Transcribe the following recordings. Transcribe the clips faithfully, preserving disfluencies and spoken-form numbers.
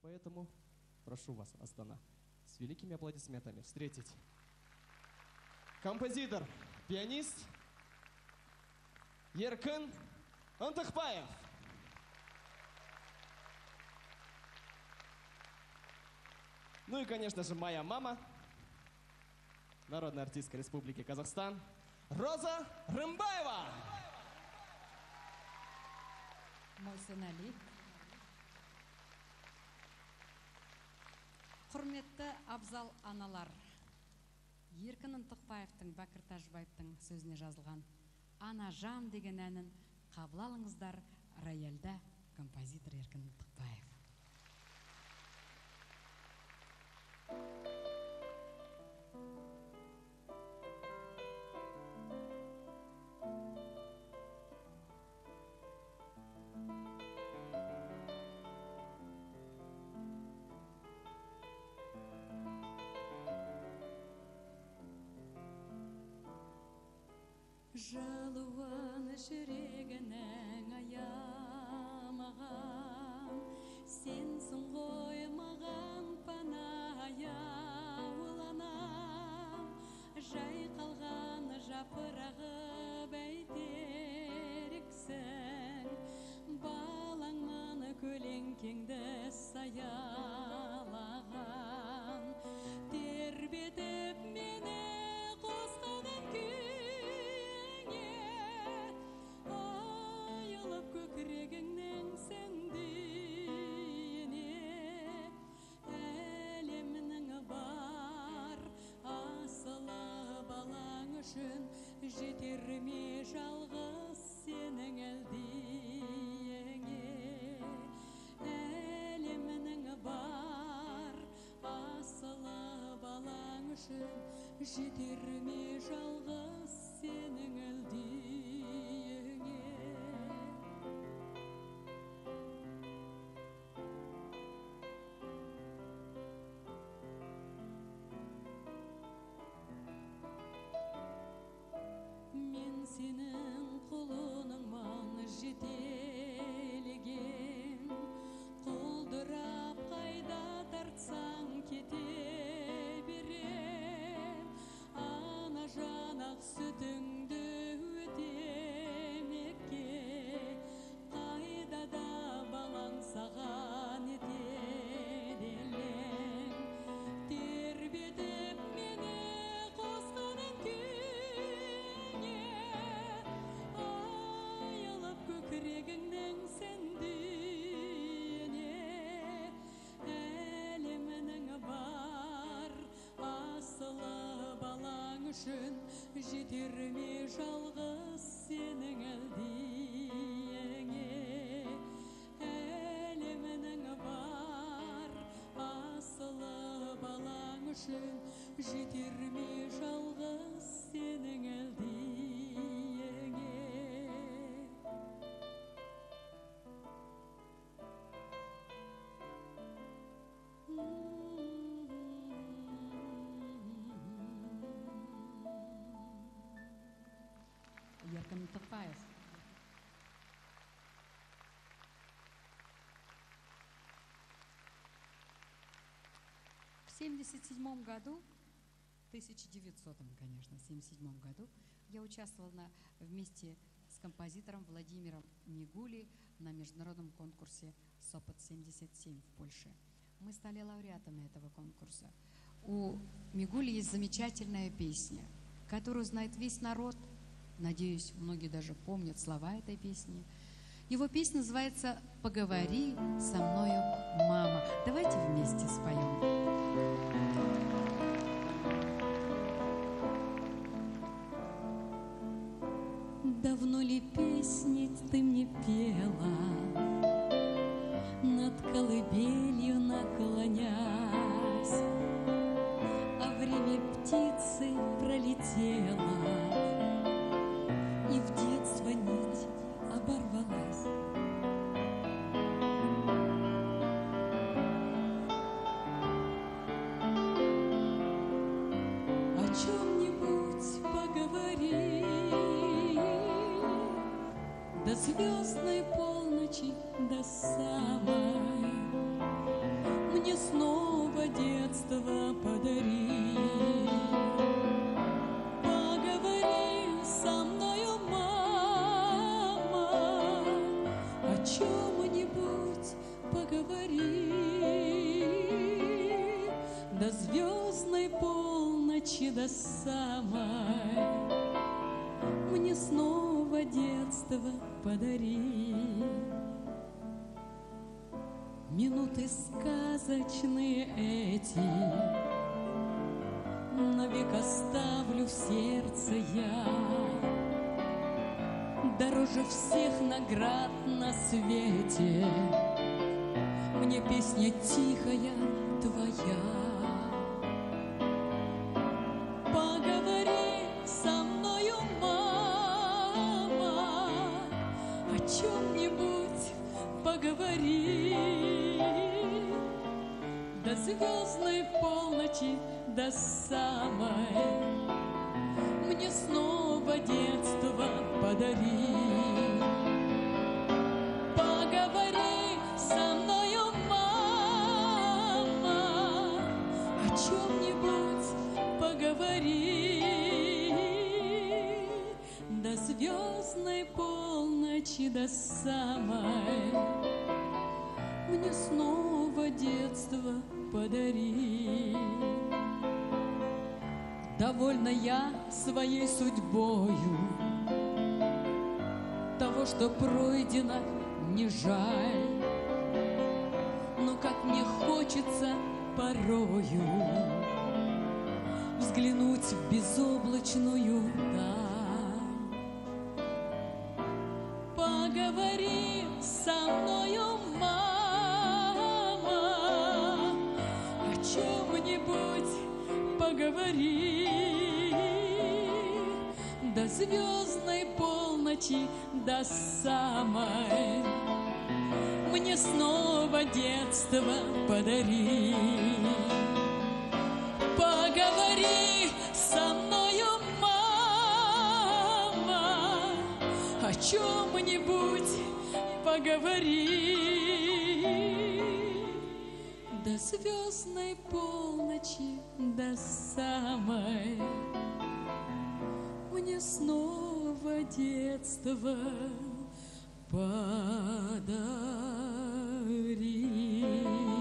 Поэтому прошу вас, Астана, с великими аплодисментами встретить композитор, пианист Еркін Ынтықбаев. Ну и, конечно же, моя мама, народная артистка Республики Казахстан, Роза Рымбаева. Мойсын Али. Құрметті абзал аналар, Еркін Ынтықбаевтың, Бәкір Тәжібаевтың сөзіне жазылған «Ана жан» деген әнін қабыл алыңыздар. Рояльда композитор Еркін Ынтықбаев. Жалуан жүрегінің аямаған, сенсің ғой маған панаяул анам, жайқалған жапырағы бәйтерексің, балаңмын көлеңкеңді саялаған, тербетіп мені қосқаның көкірегіңнен сендейіне әлемнің бар асылы балаң үшін жетер ме жалғыз сенің әлдиіңе әлемнің бар асылы балаң үшін жетер ме жалғыз сенің әлдиіңе. Сенің құлыныңмын жетелеген, құлдырап қайда тартсаң кете берем, ана жанақ сүтіңді өтемекке, қайда да балаң саған етеді елең, тербетіп мені қосқаның көкірегіңнің сендейіне әлемнің бар асылы балаң үшін жетер ме жалғыз сенің әлдиіңе әлемнің бар асылы балаң үшін жетер ме жалғыз сенің әлдиіңе. Еркін Ынтықбаев. В семьдесят седьмом году, тысяча девятисотом, конечно, семьдесят седьмом году, я участвовала на, вместе с композитором Владимиром Мигули на международном конкурсе Сопот семьдесят семь в Польше. Мы стали лауреатами этого конкурса. У Мигули есть замечательная песня, которую знает весь народ. Надеюсь, многие даже помнят слова этой песни. Его песня называется «Поговори со мною, мама». Давайте вместе споем. Давно ли песни ты мне пела, над колыбелью наклонясь, а время птицы пролетело, и в детство нить оборвалась. О чем-нибудь поговори, до звездной полночи, до самой мне снова детство подари. Поговори со мною, мама, о чем-нибудь поговори. До звездной полночи, до самой, мне снова детство подари. Минуты сказочные эти навек оставлю в сердце я. Дороже всех наград на свете мне песня тихая твоя. Поговори со мною, мама, о чем-нибудь поговори. До звездной полночи, до самой, мне снова детство подари. Поговори со мною, мама, о чем-нибудь поговори. До звездной полночи, до самой, мне снова детство подари. Довольна я своей судьбою, того, что пройдено, не жаль. Но как мне хочется порою взглянуть в безоблачную даль. Поговори со мною, мама, о чем-нибудь поговори. До звездной полночи, до самой, мне снова детство подари. Поговори со мною, мама, о чем-нибудь поговори. До звездной полночи, до самой, мне снова детство подари.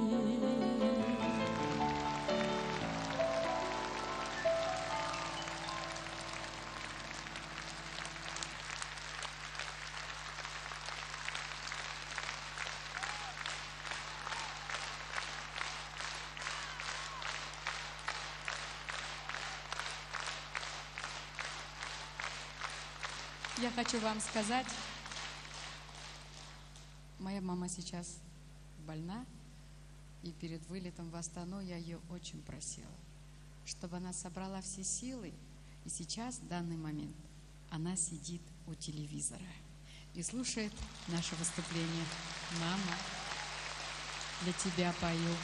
Я хочу вам сказать, моя мама сейчас больна, и перед вылетом в Астану я ее очень просила, чтобы она собрала все силы, и сейчас, в данный момент, она сидит у телевизора и слушает наше выступление. Мама, для тебя пою.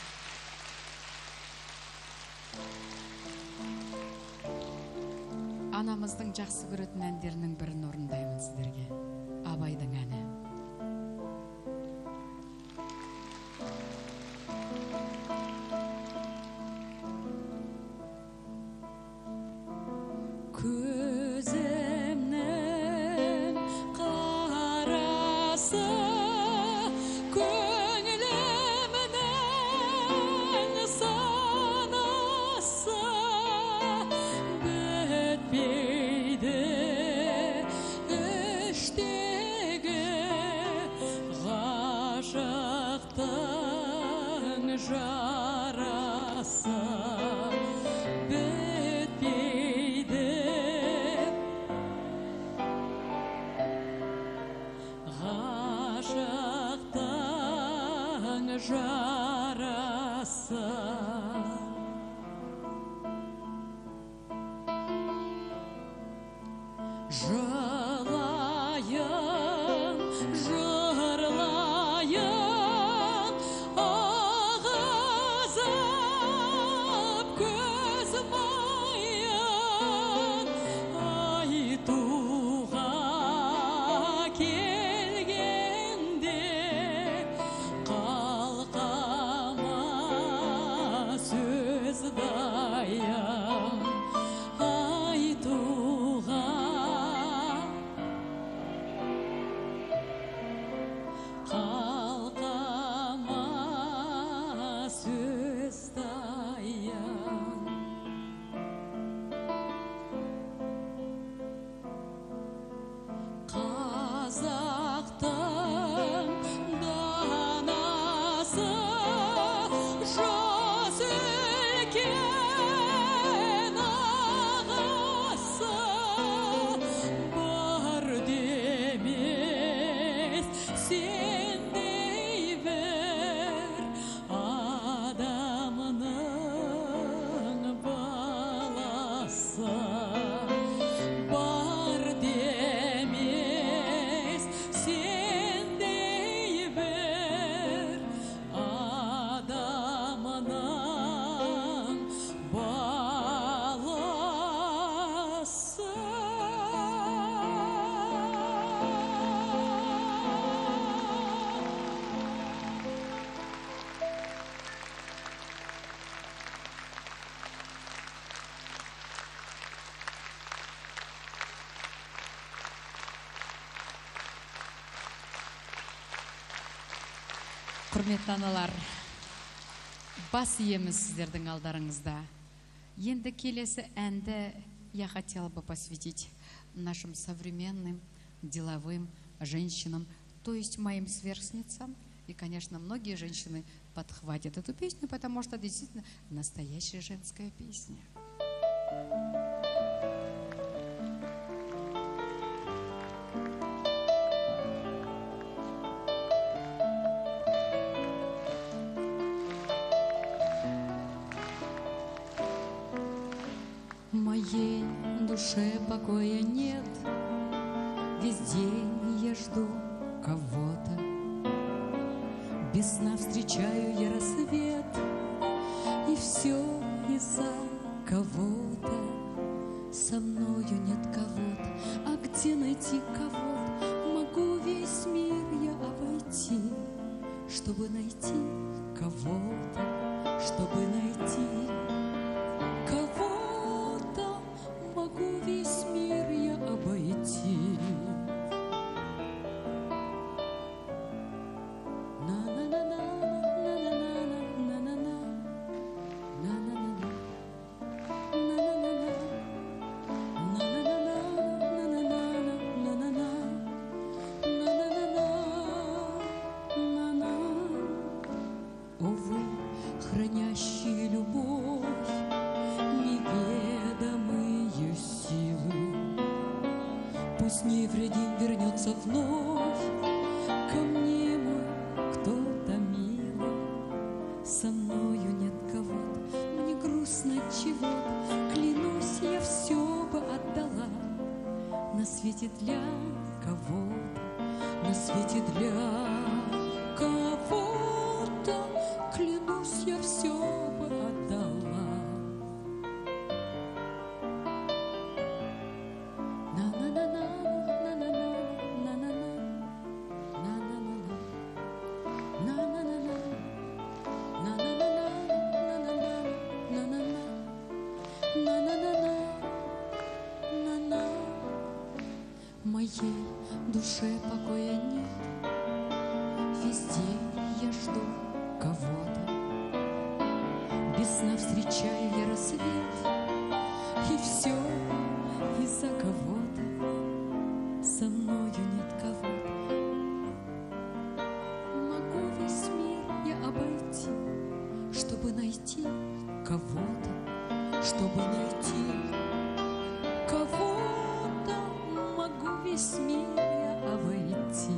Анамыздың жақсы көретін әндерінің бірін орындаймын сіздерге. Абайдың әні. Көзімнің қарасы, көңілімнің санасы бітпейді іштегі ғашықтың жарасы. Жарасы жылайын, жырлайын, ағызып көз майын айтуға келгенде қалқамай Құрметті аналар, бас иеміз сіздердің алдарыңызда. Енді келесі әнді я хотела бы посвятить нашим современным, деловым женщинам, то есть моим сверстницам. И, конечно, многие женщины подхватят эту песню, потому что действительно настоящая женская песня. В моей душе покоя нет, весь день я жду кого-то. Без сна встречаю я рассвет, и все из-за кого-то. Со мною нет кого-то, а где найти кого-то? Могу весь мир я обойти, чтобы найти кого-то, чтобы найти кого-то. Могу весь мир я обойти. Хранящие любовь, неведомые силы, пусть невредим вернется вновь ко мне мой кто-то милый. Со мною нет кого-то, мне грустно чего-то, клянусь, я все бы отдала на свете для кого-то, на свете для кого-то. Клянусь, я все бы отдала. На-на-на-на, на-на-на, на-на-на, на-на-на-на, на-на-на-на, на-на-на-на, на-на-на, на-на-на-на, на-на. В моей душе покоя нет, везде я жду кого-то. Без сна встречаю я рассвет, и все из-за кого-то. Со мною нет кого-то. Могу весь мир я обойти, чтобы найти кого-то, чтобы найти кого-то. Могу весь мир я обойти.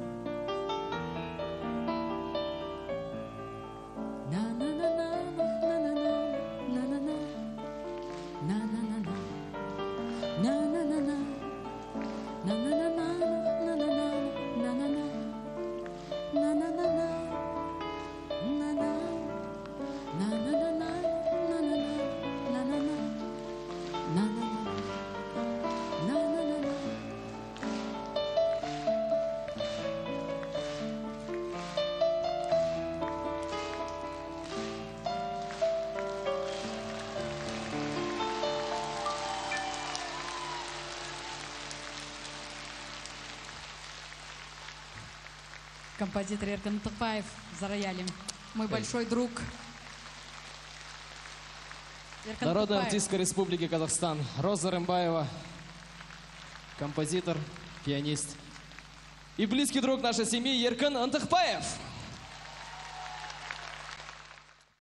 Композитор Эркин Антыхпаев за роялем. Мой большой друг. Эркин Народная Антыхпаев. артистка Республики Казахстан Роза Рымбаева, композитор, пианист и близкий друг нашей семьи Эркин Антыхпаев.